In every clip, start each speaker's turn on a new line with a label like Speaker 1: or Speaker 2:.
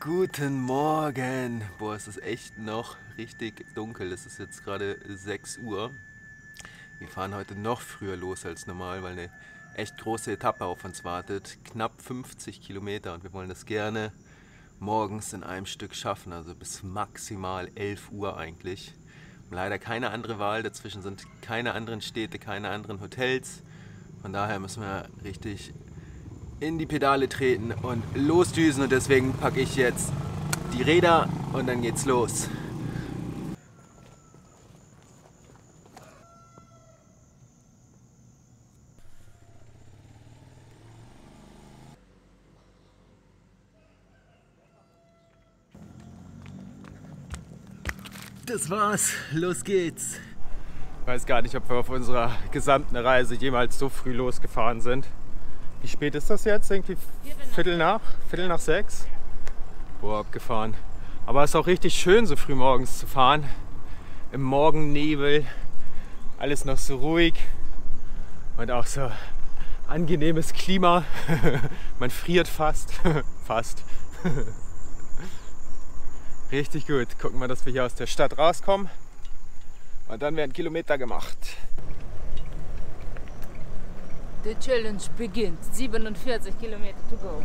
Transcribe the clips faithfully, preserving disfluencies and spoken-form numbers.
Speaker 1: Guten Morgen! Boah, es ist echt noch richtig dunkel. Es ist jetzt gerade sechs Uhr. Wir fahren heute noch früher los als normal, weil eine echt große Etappe auf uns wartet. Knapp fünfzig Kilometer und wir wollen das gerne morgens in einem Stück schaffen, also bis maximal elf Uhr eigentlich. Leider keine andere Wahl, dazwischen sind keine anderen Städte, keine anderen Hotels. Von daher müssen wir richtig in die Pedale treten und losdüsen, und deswegen packe ich jetzt die Räder und dann geht's los. Das war's, los geht's. Ich weiß gar nicht, ob wir auf unserer gesamten Reise jemals so früh losgefahren sind. Wie spät ist das jetzt? Irgendwie Viertel nach? Viertel nach sechs? Boah, abgefahren. Aber es ist auch richtig schön, so früh morgens zu fahren. Im Morgennebel. Alles noch so ruhig. Und auch so angenehmes Klima. Man friert fast. Fast. Richtig gut. Gucken wir, dass wir hier aus der Stadt rauskommen. Und dann werden Kilometer gemacht.
Speaker 2: The challenge beginnt. siebenundvierzig Kilometer to go.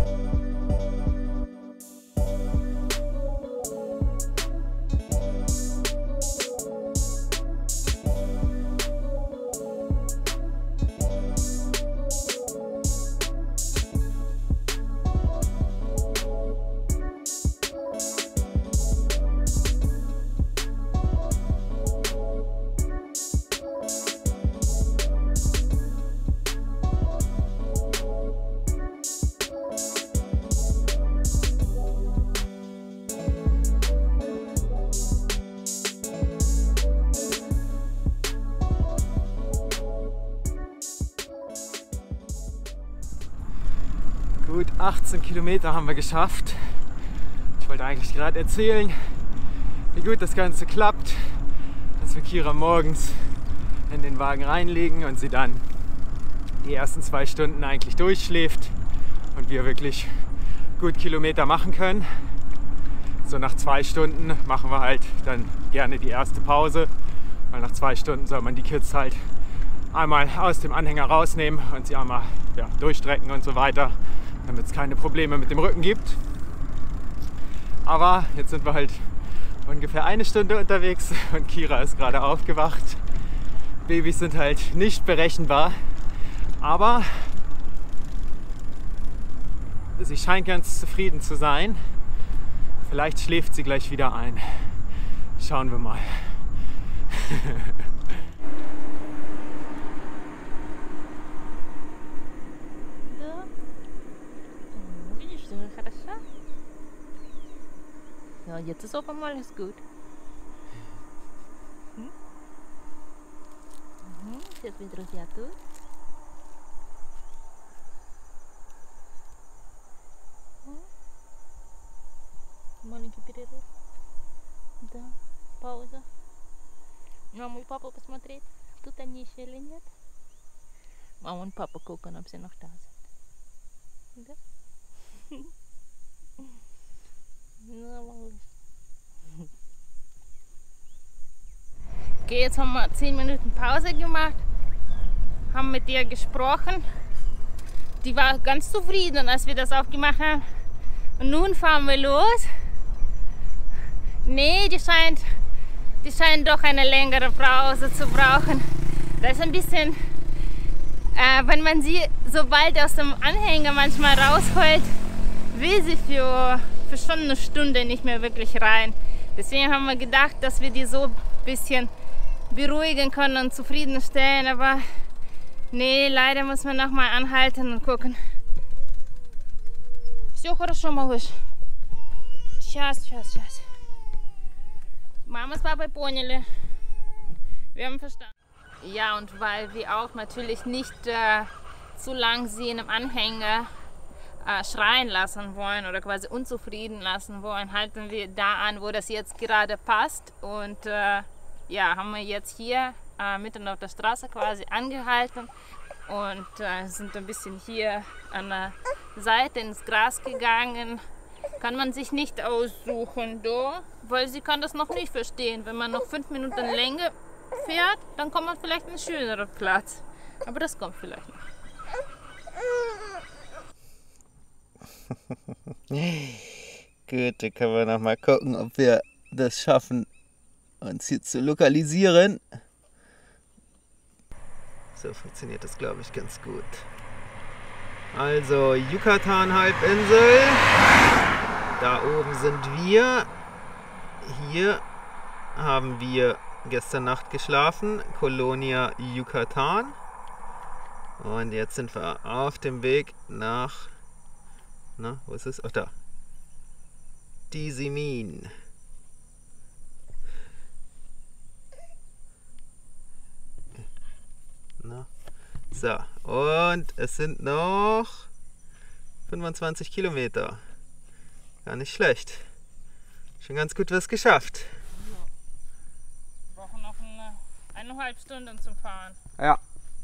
Speaker 1: Gut achtzehn Kilometer haben wir geschafft. Ich wollte eigentlich gerade erzählen, wie gut das Ganze klappt, dass wir Kira morgens in den Wagen reinlegen und sie dann die ersten zwei Stunden eigentlich durchschläft und wir wirklich gut Kilometer machen können. So nach zwei Stunden machen wir halt dann gerne die erste Pause, weil nach zwei Stunden soll man die Kids halt einmal aus dem Anhänger rausnehmen und sie einmal ja, durchstrecken und so weiter, damit es keine Probleme mit dem Rücken gibt. Aber jetzt sind wir halt ungefähr eine Stunde unterwegs und Kira ist gerade aufgewacht. Babys sind halt nicht berechenbar, aber sie scheint ganz zufrieden zu sein. Vielleicht schläft sie gleich wieder ein. Schauen wir mal.
Speaker 2: Ja, jetzt ist auf einmal alles gut. Hm? Mhm, сейчас вы, друзья, тут. Маленький перерыв. Да, пауза. Маму и папу посмотреть, тут они еще или нет. Мама und Papa gucken, ob sie noch da sind. Да? Okay, jetzt haben wir zehn Minuten Pause gemacht, haben mit ihr gesprochen. Die war ganz zufrieden, als wir das aufgemacht haben. Und nun fahren wir los. Nee, die scheint, die scheint doch eine längere Pause zu brauchen. Das ist ein bisschen, äh, wenn man sie so bald aus dem Anhänger manchmal rausholt, will sie für für schon eine Stunde nicht mehr wirklich rein. Deswegen haben wir gedacht, dass wir die so ein bisschen beruhigen können und zufriedenstellen, aber nee, leider muss man noch mal anhalten und gucken. Все хорошо, малыш. Сейчас, сейчас, сейчас. Mama und Papa поняли. Wir haben verstanden. Ja, und weil wir auch natürlich nicht äh, zu lang sie in einem Anhänger Äh, schreien lassen wollen oder quasi unzufrieden lassen wollen, halten wir da an, wo das jetzt gerade passt. Und äh, ja, haben wir jetzt hier äh, mitten auf der Straße quasi angehalten und äh, sind ein bisschen hier an der Seite ins Gras gegangen, kann man sich nicht aussuchen, do, weil sie kann das noch nicht verstehen. Wenn man noch fünf Minuten länger fährt, dann kommt man vielleicht einen schöneren Platz. Aber das kommt vielleicht noch.
Speaker 3: Gut, dann können wir noch mal gucken, ob wir das schaffen, uns hier zu lokalisieren. So funktioniert das, glaube ich, ganz gut. Also Yucatan-Halbinsel. Da oben sind wir. Hier haben wir gestern Nacht geschlafen. Colonia Yucatan. Und jetzt sind wir auf dem Weg nach... Na, wo ist es? Ach, da. Tizimin. Na. So, und es sind noch fünfundzwanzig Kilometer. Gar nicht schlecht. Schon ganz gut was geschafft.
Speaker 2: Wir brauchen noch eine eineinhalb Stunden zum Fahren.
Speaker 1: Ja.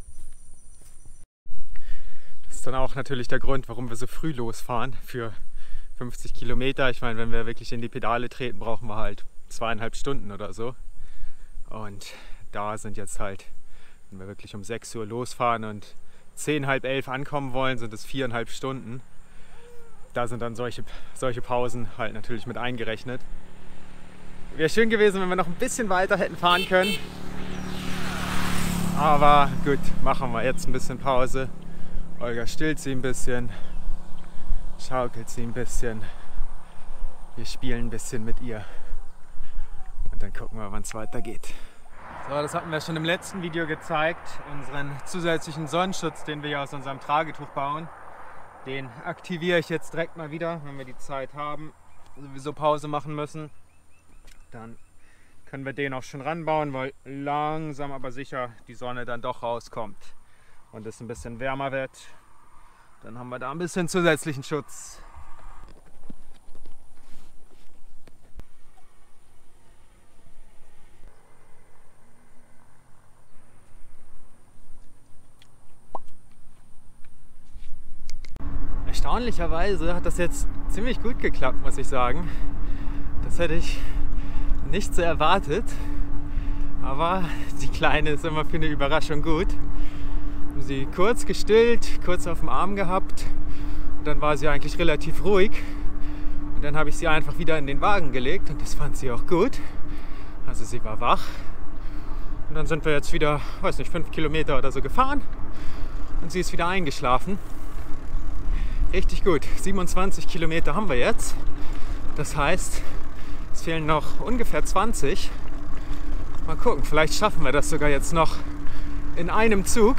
Speaker 1: Das ist dann auch natürlich der Grund, warum wir so früh losfahren für fünfzig Kilometer. Ich meine, wenn wir wirklich in die Pedale treten, brauchen wir halt zweieinhalb Stunden oder so. Und da sind jetzt halt, wenn wir wirklich um sechs Uhr losfahren und zehn, halb elf ankommen wollen, sind es viereinhalb Stunden. Da sind dann solche, solche Pausen halt natürlich mit eingerechnet. Wäre schön gewesen, wenn wir noch ein bisschen weiter hätten fahren können. Aber gut, machen wir jetzt ein bisschen Pause. Olga stillt sie ein bisschen, schaukelt sie ein bisschen. Wir spielen ein bisschen mit ihr. Und dann gucken wir, wann es weitergeht. So, das hatten wir schon im letzten Video gezeigt. Unseren zusätzlichen Sonnenschutz, den wir ja aus unserem Tragetuch bauen. Den aktiviere ich jetzt direkt mal wieder, wenn wir die Zeit haben, sowieso Pause machen müssen. Dann können wir den auch schon ranbauen, weil langsam aber sicher die Sonne dann doch rauskommt und es ein bisschen wärmer wird. Dann haben wir da ein bisschen zusätzlichen Schutz. Erstaunlicherweise hat das jetzt ziemlich gut geklappt, muss ich sagen. Das hätte ich nicht so erwartet. Aber die Kleine ist immer für eine Überraschung gut. Wir haben sie kurz gestillt, kurz auf dem Arm gehabt. Und dann war sie eigentlich relativ ruhig. Und dann habe ich sie einfach wieder in den Wagen gelegt und das fand sie auch gut. Also sie war wach. Und dann sind wir jetzt wieder, weiß nicht, fünf Kilometer oder so gefahren. Und sie ist wieder eingeschlafen. Richtig gut. siebenundzwanzig Kilometer haben wir jetzt. Das heißt, es fehlen noch ungefähr zwanzig. Mal gucken, vielleicht schaffen wir das sogar jetzt noch in einem Zug.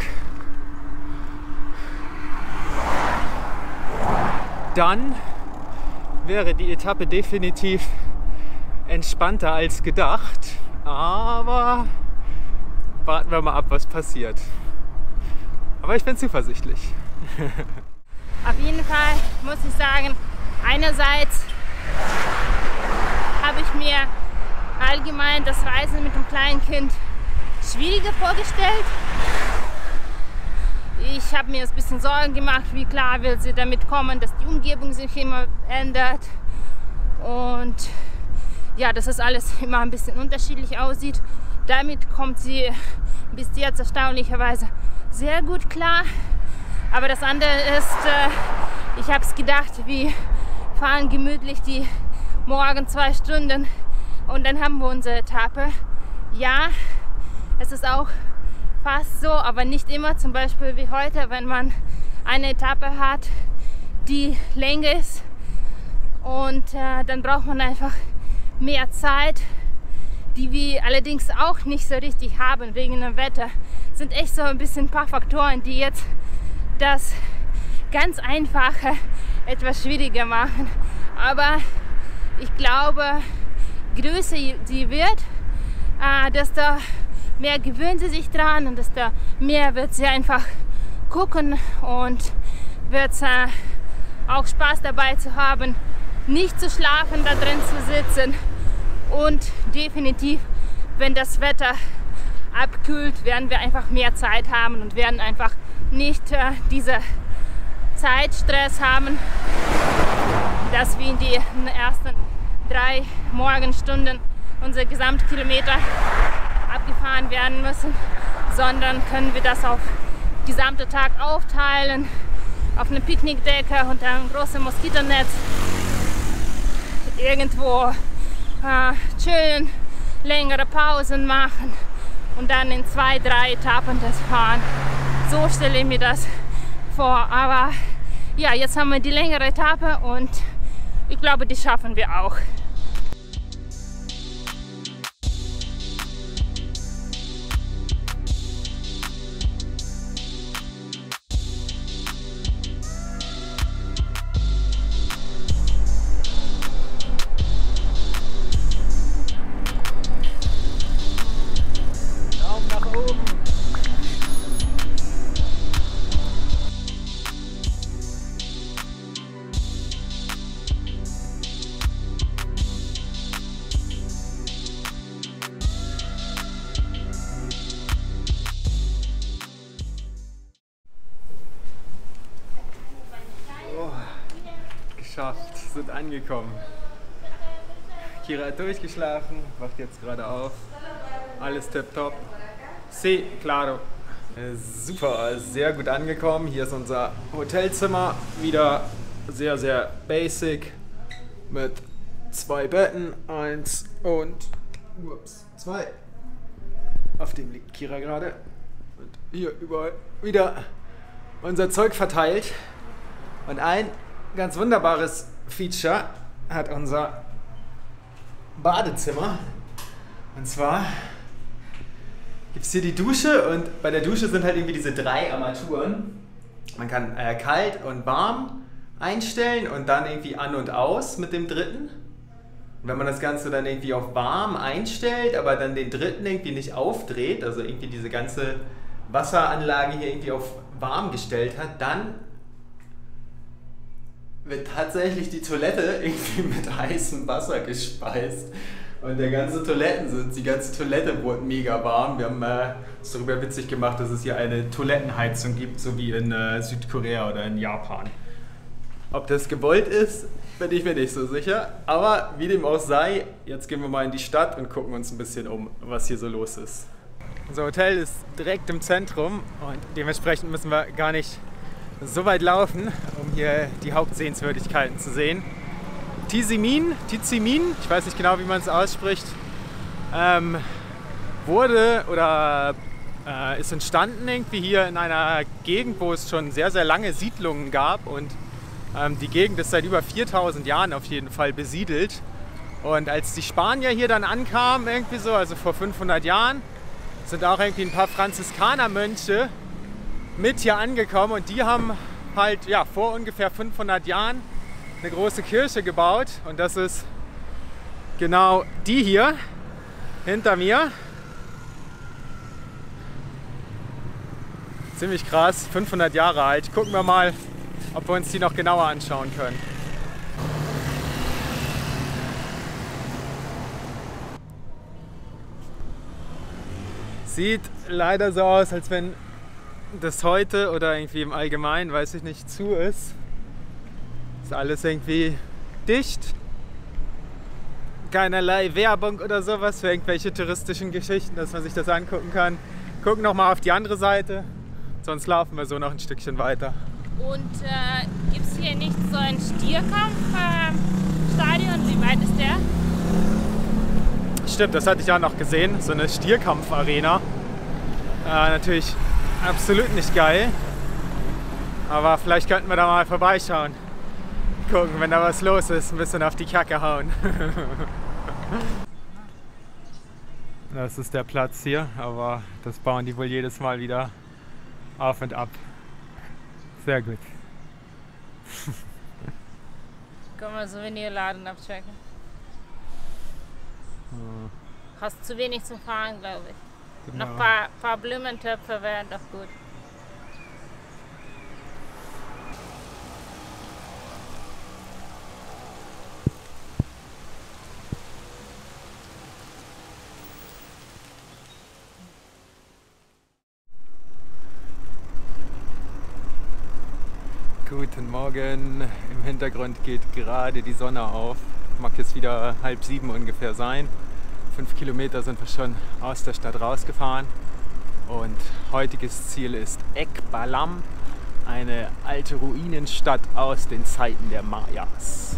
Speaker 1: Dann wäre die Etappe definitiv entspannter als gedacht. Aber warten wir mal ab, was passiert. Aber ich bin zuversichtlich.
Speaker 2: Auf jeden Fall muss ich sagen, einerseits habe ich mir allgemein das Reisen mit dem kleinen Kind schwieriger vorgestellt. Ich habe mir ein bisschen Sorgen gemacht, wie klar will sie damit kommen, dass die Umgebung sich immer ändert und ja, dass das alles immer ein bisschen unterschiedlich aussieht. Damit kommt sie bis jetzt erstaunlicherweise sehr gut klar. Aber das andere ist, äh, ich habe es gedacht, wir fahren gemütlich die morgen zwei Stunden und dann haben wir unsere Etappe. Ja, es ist auch fast so, aber nicht immer. Zum Beispiel wie heute, wenn man eine Etappe hat, die länger ist und äh, dann braucht man einfach mehr Zeit, die wir allerdings auch nicht so richtig haben wegen dem Wetter. Es sind echt so ein bisschen ein paar Faktoren, die jetzt das ganz Einfache etwas schwieriger machen. Aber ich glaube, größer sie wird, äh, desto mehr gewöhnt sie sich dran und desto mehr wird sie einfach gucken und wird äh, auch Spaß dabei zu haben, nicht zu schlafen, da drin zu sitzen. Und definitiv, wenn das Wetter abkühlt, werden wir einfach mehr Zeit haben und werden einfach nicht äh, diese Zeitstress haben. dass wir in den ersten drei Morgenstunden unsere Gesamtkilometer abgefahren werden müssen, sondern können wir das auf den gesamten Tag aufteilen, auf eine Picknickdecke unter einem großen Moskitonetz, irgendwo äh, chillen, längere Pausen machen und dann in zwei, drei Etappen das fahren. So stelle ich mir das vor. Aber ja, jetzt haben wir die längere Etappe und ich glaube, die schaffen wir auch.
Speaker 1: Daumen nach oben. Geschafft, sind angekommen. Kira hat durchgeschlafen, wacht jetzt gerade auf. Alles tipptopp. Sí, claro. Äh, super, sehr gut angekommen. Hier ist unser Hotelzimmer. Wieder sehr, sehr basic. Mit zwei Betten. Eins und ups, zwei. Auf dem liegt Kira gerade. Und hier überall wieder unser Zeug verteilt. Und ein ganz wunderbares Feature hat unser Badezimmer. Und zwar gibt es hier die Dusche und bei der Dusche sind halt irgendwie diese drei Armaturen. Man kann äh, kalt und warm einstellen und dann irgendwie an und aus mit dem dritten. Und wenn man das Ganze dann irgendwie auf warm einstellt, aber dann den dritten irgendwie nicht aufdreht, also irgendwie diese ganze Wasseranlage hier irgendwie auf warm gestellt hat, dann wird tatsächlich die Toilette irgendwie mit heißem Wasser gespeist. Und der ganze Toilettensitz, die ganze Toilette wurde mega warm. Wir haben äh, uns darüber witzig gemacht, dass es hier eine Toilettenheizung gibt, so wie in äh, Südkorea oder in Japan. Ob das gewollt ist, bin ich mir nicht so sicher. Aber wie dem auch sei, jetzt gehen wir mal in die Stadt und gucken uns ein bisschen um, was hier so los ist. Unser Hotel ist direkt im Zentrum und dementsprechend müssen wir gar nicht so weit laufen, um hier die Hauptsehenswürdigkeiten zu sehen. Tizimin, Tizimin, ich weiß nicht genau, wie man es ausspricht, ähm, wurde oder äh, ist entstanden irgendwie hier in einer Gegend, wo es schon sehr, sehr lange Siedlungen gab und ähm, die Gegend ist seit über viertausend Jahren auf jeden Fall besiedelt. Und als die Spanier hier dann ankamen, irgendwie so, also vor fünfhundert Jahren, sind auch irgendwie ein paar Franziskanermönche mit hier angekommen und die haben halt ja, vor ungefähr fünfhundert Jahren eine große Kirche gebaut und das ist genau die hier hinter mir. Ziemlich krass, fünfhundert Jahre alt. Gucken wir mal, ob wir uns die noch genauer anschauen können. Sieht leider so aus, als wenn das heute oder irgendwie im Allgemeinen, weiß ich nicht, zu ist. Ist alles irgendwie dicht. Keinerlei Werbung oder sowas für irgendwelche touristischen Geschichten, dass man sich das angucken kann. Gucken noch mal auf die andere Seite, sonst laufen wir so noch ein Stückchen weiter.
Speaker 2: Und äh, gibt es hier nicht so ein Stierkampfstadion? Äh, Wie weit ist der?
Speaker 1: Stimmt, das hatte ich auch noch gesehen, so eine Stierkampfarena. Äh, natürlich absolut nicht geil, aber vielleicht könnten wir da mal vorbeischauen. Gucken, wenn da was los ist, ein bisschen auf die Kacke hauen. Das ist der Platz hier, aber das bauen die wohl jedes Mal wieder auf und ab. Sehr gut.
Speaker 2: Können wir Souvenirladen abchecken?
Speaker 1: Hm.
Speaker 2: Hast zu wenig zum Fahren, glaube ich.
Speaker 1: Genau.
Speaker 2: Noch ein paar, paar Blumentöpfe wären doch gut.
Speaker 1: Guten Morgen. Im Hintergrund geht gerade die Sonne auf. Mag jetzt wieder halb sieben ungefähr sein. Fünf Kilometer sind wir schon aus der Stadt rausgefahren. Und heutiges Ziel ist Ekbalam, eine alte Ruinenstadt aus den Zeiten der Mayas.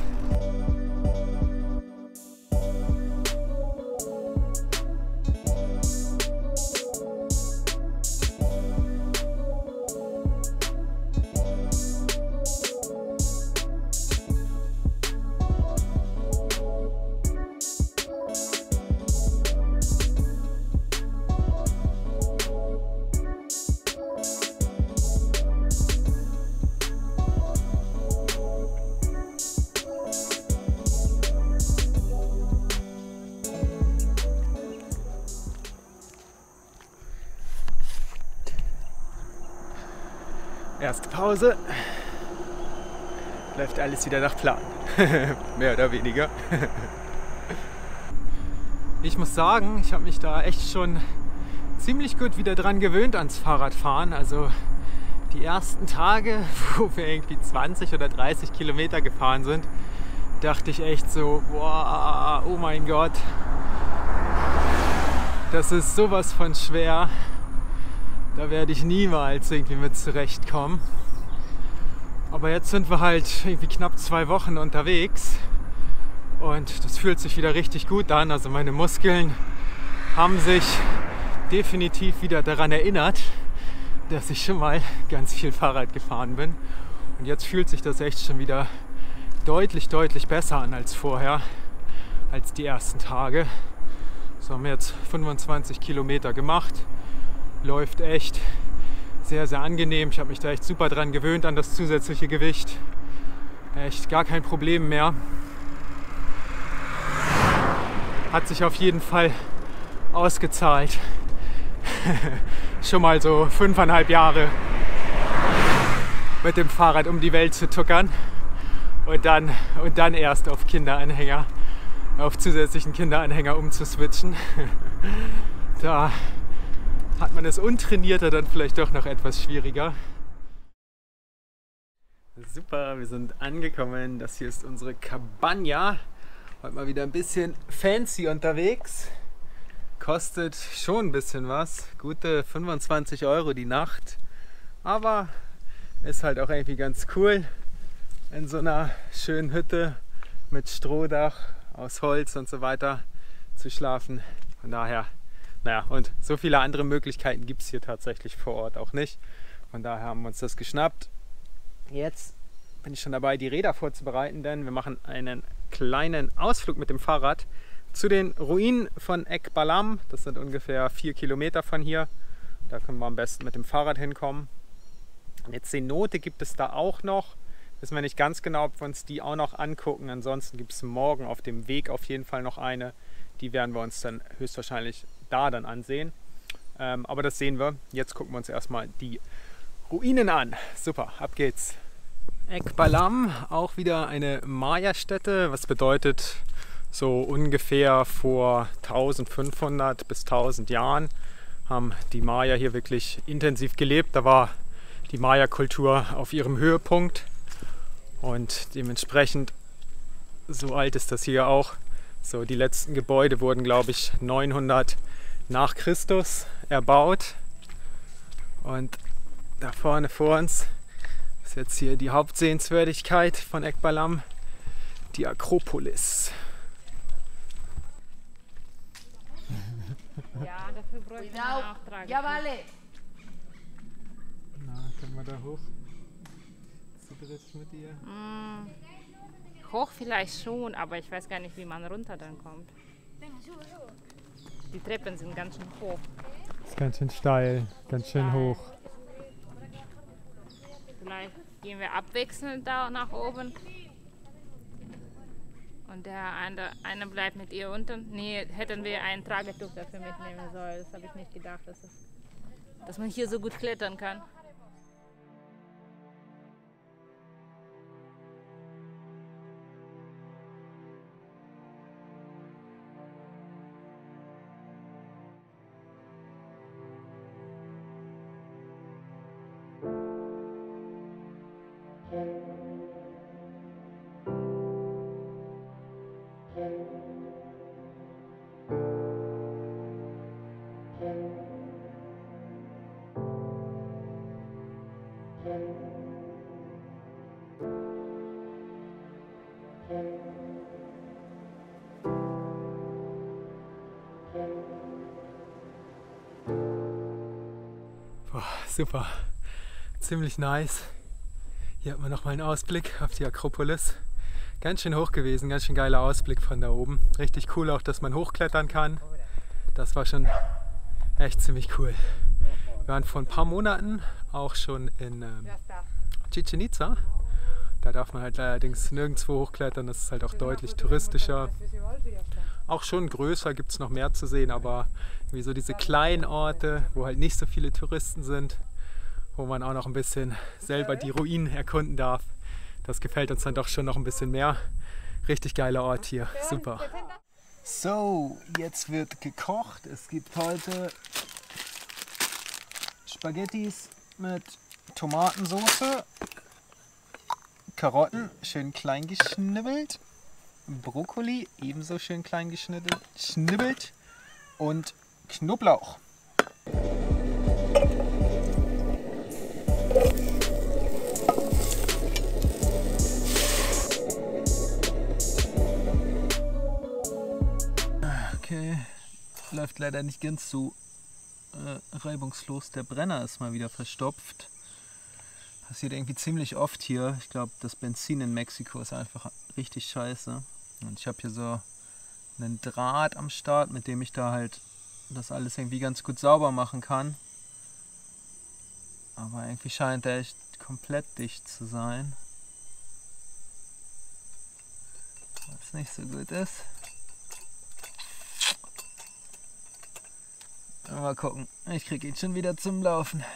Speaker 1: Erste Pause. Läuft alles wieder nach Plan. Mehr oder weniger. Ich muss sagen, ich habe mich da echt schon ziemlich gut wieder dran gewöhnt ans Fahrradfahren. Also die ersten Tage, wo wir irgendwie zwanzig oder dreißig Kilometer gefahren sind, dachte ich echt so, boah, oh mein Gott, das ist sowas von schwer. Da werde ich niemals irgendwie mit zurechtkommen. Aber jetzt sind wir halt irgendwie knapp zwei Wochen unterwegs und das fühlt sich wieder richtig gut an. Also meine Muskeln haben sich definitiv wieder daran erinnert, dass ich schon mal ganz viel Fahrrad gefahren bin. Und jetzt fühlt sich das echt schon wieder deutlich, deutlich besser an als vorher, als die ersten Tage. So haben wir jetzt fünfundzwanzig Kilometer gemacht. Läuft echt sehr, sehr angenehm. Ich habe mich da echt super dran gewöhnt an das zusätzliche Gewicht. Echt gar kein Problem mehr. Hat sich auf jeden Fall ausgezahlt. Schon mal so fünfeinhalb Jahre mit dem Fahrrad um die Welt zu tuckern und dann, und dann erst auf Kinderanhänger, auf zusätzlichen Kinderanhänger umzuswitchen. Da hat man es untrainierter dann vielleicht doch noch etwas schwieriger. Super, wir sind angekommen. Das hier ist unsere Cabana. Heute mal wieder ein bisschen fancy unterwegs. Kostet schon ein bisschen was. Gute fünfundzwanzig Euro die Nacht. Aber ist halt auch irgendwie ganz cool, in so einer schönen Hütte mit Strohdach aus Holz und so weiter zu schlafen. Von daher, naja, und so viele andere Möglichkeiten gibt es hier tatsächlich vor Ort auch nicht. Von daher haben wir uns das geschnappt. Jetzt bin ich schon dabei, die Räder vorzubereiten, denn wir machen einen kleinen Ausflug mit dem Fahrrad zu den Ruinen von Ekbalam. Das sind ungefähr vier Kilometer von hier. Da können wir am besten mit dem Fahrrad hinkommen. Eine Cenote gibt es da auch noch. Wissen wir nicht ganz genau, ob wir uns die auch noch angucken. Ansonsten gibt es morgen auf dem Weg auf jeden Fall noch eine. Die werden wir uns dann höchstwahrscheinlich da dann ansehen. Ähm, aber das sehen wir. Jetzt gucken wir uns erstmal die Ruinen an. Super, ab geht's. Ekbalam, auch wieder eine Maya-Stätte, was bedeutet, so ungefähr vor eintausendfünfhundert bis tausend Jahren haben die Maya hier wirklich intensiv gelebt. Da war die Maya-Kultur auf ihrem Höhepunkt und dementsprechend, so alt ist das hier auch. So, die letzten Gebäude wurden, glaube ich, neunhundert nach Christus erbaut. Und da vorne vor uns ist jetzt hier die Hauptsehenswürdigkeit von Ekbalam, die Akropolis.
Speaker 2: Ja, dafür bräuchte man auch Tragen. Ja, vale.
Speaker 1: Na, können wir da hoch? Zu dritt mit dir?
Speaker 2: Mm, hoch vielleicht schon, aber ich weiß gar nicht, wie man runter dann kommt. Die Treppen sind ganz schön hoch.
Speaker 1: Das ist ganz schön steil, ganz schön hoch.
Speaker 2: Vielleicht gehen wir abwechselnd da nach oben. Und der eine, eine bleibt mit ihr unten. Nee, hätten wir ein Tragetuch dafür mitnehmen sollen. Das habe ich nicht gedacht, dass, es, dass man hier so gut klettern kann.
Speaker 1: Boah, super, ziemlich nice. Hier hat man nochmal einen Ausblick auf die Akropolis. Ganz schön hoch gewesen, ganz schön geiler Ausblick von da oben. Richtig cool auch, dass man hochklettern kann. Das war schon echt ziemlich cool. Wir waren vor ein paar Monaten auch schon in ähm, Chichen Itza. Da darf man halt allerdings nirgendwo hochklettern, das ist halt auch deutlich touristischer. Auch schon größer, gibt es noch mehr zu sehen, aber wie so diese kleinen Orte, wo halt nicht so viele Touristen sind, wo man auch noch ein bisschen selber die Ruinen erkunden darf. Das gefällt uns dann doch schon noch ein bisschen mehr. Richtig geiler Ort hier, super. So, jetzt wird gekocht. Es gibt heute Spaghettis mit Tomatensauce, Karotten schön klein geschnibbelt, Brokkoli ebenso schön klein geschnibbelt und Knoblauch. Okay, läuft leider nicht ganz so äh, reibungslos. Der Brenner ist mal wieder verstopft. Passiert irgendwie ziemlich oft hier. Ich glaube, das Benzin in Mexiko ist einfach richtig scheiße. Und ich habe hier so einen Draht am Start, mit dem ich da halt das alles irgendwie ganz gut sauber machen kann. Aber irgendwie scheint der echt komplett dicht zu sein. Was nicht so gut ist. Mal gucken, ich kriege ihn schon wieder zum Laufen.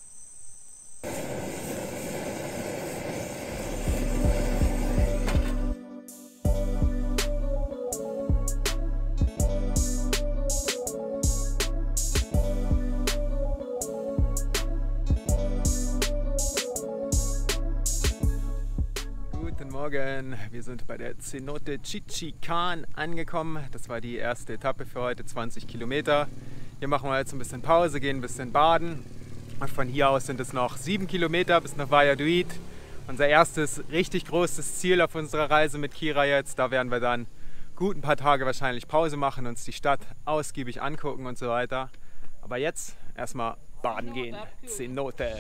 Speaker 1: Guten Morgen, wir sind bei der Cenote Chichican angekommen. Das war die erste Etappe für heute, zwanzig Kilometer. Hier machen wir jetzt ein bisschen Pause, gehen ein bisschen baden. Und von hier aus sind es noch sieben Kilometer bis nach Valladolid. Unser erstes richtig großes Ziel auf unserer Reise mit Kira jetzt. Da werden wir dann gut ein paar Tage wahrscheinlich Pause machen, uns die Stadt ausgiebig angucken und so weiter. Aber jetzt erstmal baden gehen. Cenote.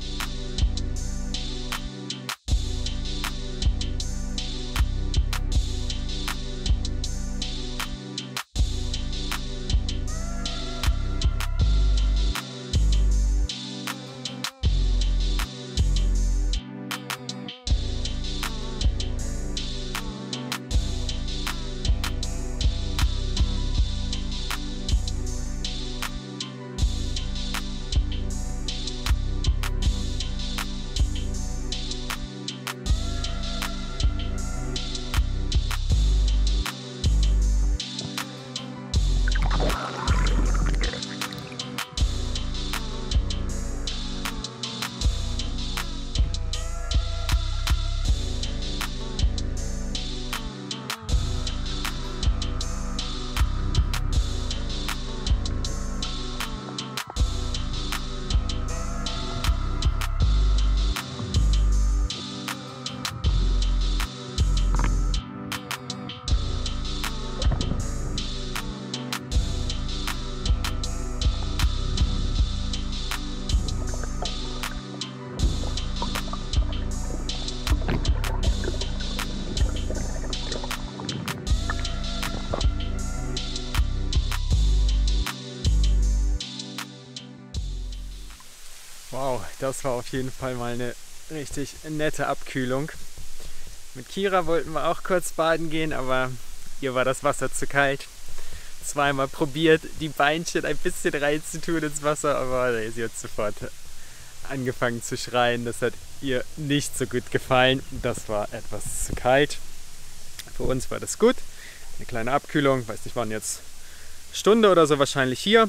Speaker 1: Wow, das war auf jeden Fall mal eine richtig nette Abkühlung. Mit Kira wollten wir auch kurz baden gehen, aber ihr war das Wasser zu kalt. Zweimal probiert, die Beinchen ein bisschen reinzutun ins Wasser, aber sie hat sofort angefangen zu schreien. Das hat ihr nicht so gut gefallen. Das war etwas zu kalt. Für uns war das gut. Eine kleine Abkühlung, weiß nicht, waren jetzt eine Stunde oder so wahrscheinlich hier.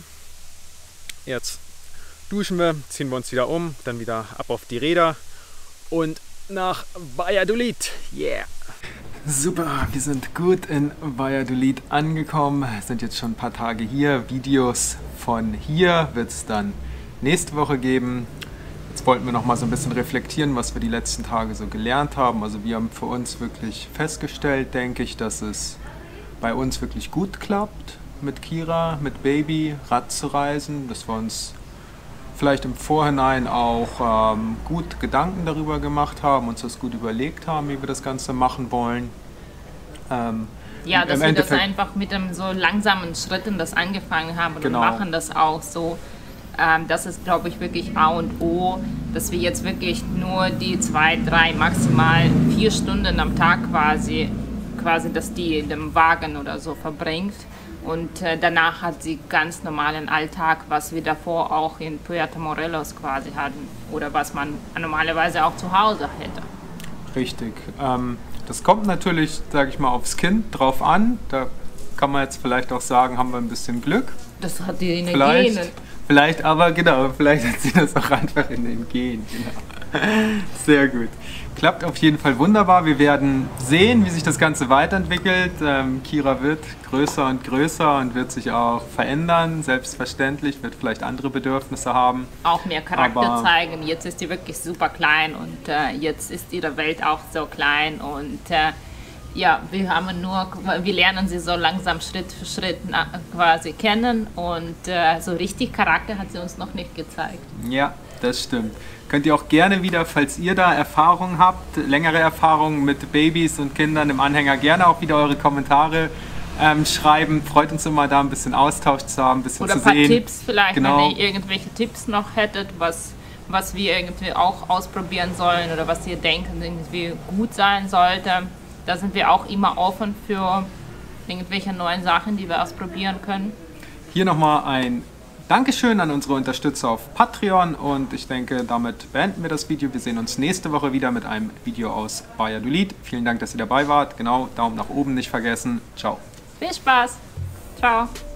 Speaker 1: Jetzt duschen wir, ziehen wir uns wieder um, dann wieder ab auf die Räder und nach Valladolid. Yeah! Super, wir sind gut in Valladolid angekommen, sind jetzt schon ein paar Tage hier. Videos von hier wird es dann nächste Woche geben. Jetzt wollten wir noch mal so ein bisschen reflektieren, was wir die letzten Tage so gelernt haben. Also wir haben für uns wirklich festgestellt, denke ich, dass es bei uns wirklich gut klappt, mit Kira, mit Baby Rad zu reisen. Das war uns
Speaker 4: vielleicht im Vorhinein auch ähm, gut Gedanken darüber gemacht haben, uns das gut überlegt haben, wie wir das Ganze machen wollen. Ähm,
Speaker 2: Ja, dass
Speaker 4: im
Speaker 2: wir
Speaker 4: Endeffekt,
Speaker 2: das einfach mit einem so langsamen Schritten das angefangen haben und
Speaker 4: Genau.
Speaker 2: machen das auch so. Ähm, das ist, glaube ich, wirklich A und O, dass wir jetzt wirklich nur die zwei, drei, maximal vier Stunden am Tag quasi, quasi, dass die in dem Wagen oder so verbringt. Und äh, danach hat sie ganz normalen Alltag, was wir davor auch in Puerto Morelos quasi hatten oder was man normalerweise auch zu Hause hätte.
Speaker 4: Richtig. Ähm, das kommt natürlich, sage ich mal, aufs Kind drauf an. Da kann man jetzt vielleicht auch sagen, haben wir ein bisschen Glück.
Speaker 2: Das hat die in den
Speaker 4: Vielleicht,
Speaker 2: Genen.
Speaker 4: vielleicht aber, genau, vielleicht hat sie das auch einfach in den Genen. Genau. Sehr gut. Klappt auf jeden Fall wunderbar. Wir werden sehen, wie sich das Ganze weiterentwickelt. Ähm, Kira wird größer und größer und wird sich auch verändern. Selbstverständlich, wird vielleicht andere Bedürfnisse haben.
Speaker 2: Auch mehr Charakter
Speaker 4: Aber
Speaker 2: zeigen. Jetzt ist die wirklich super klein und äh, jetzt ist ihre Welt auch so klein und äh, ja, wir haben nur, wir lernen sie so langsam Schritt für Schritt na, quasi kennen und äh, so richtig Charakter hat sie uns noch nicht gezeigt.
Speaker 4: Ja, das stimmt. Könnt ihr auch gerne wieder, falls ihr da Erfahrungen habt, längere Erfahrungen mit Babys und Kindern im Anhänger, gerne auch wieder eure Kommentare ähm, schreiben. Freut uns immer, da ein bisschen Austausch zu haben, ein bisschen
Speaker 2: Oder
Speaker 4: zu
Speaker 2: ein paar
Speaker 4: sehen.
Speaker 2: Tipps vielleicht,
Speaker 4: Genau.
Speaker 2: wenn ihr irgendwelche Tipps noch hättet, was, was wir irgendwie auch ausprobieren sollen oder was ihr denkt, irgendwie gut sein sollte. Da sind wir auch immer offen für irgendwelche neuen Sachen, die wir ausprobieren können.
Speaker 4: Hier nochmal ein Dankeschön an unsere Unterstützer auf Patreon und ich denke, damit beenden wir das Video. Wir sehen uns nächste Woche wieder mit einem Video aus Valladolid. Vielen Dank, dass ihr dabei wart. Genau, Daumen nach oben nicht vergessen. Ciao.
Speaker 2: Viel Spaß. Ciao.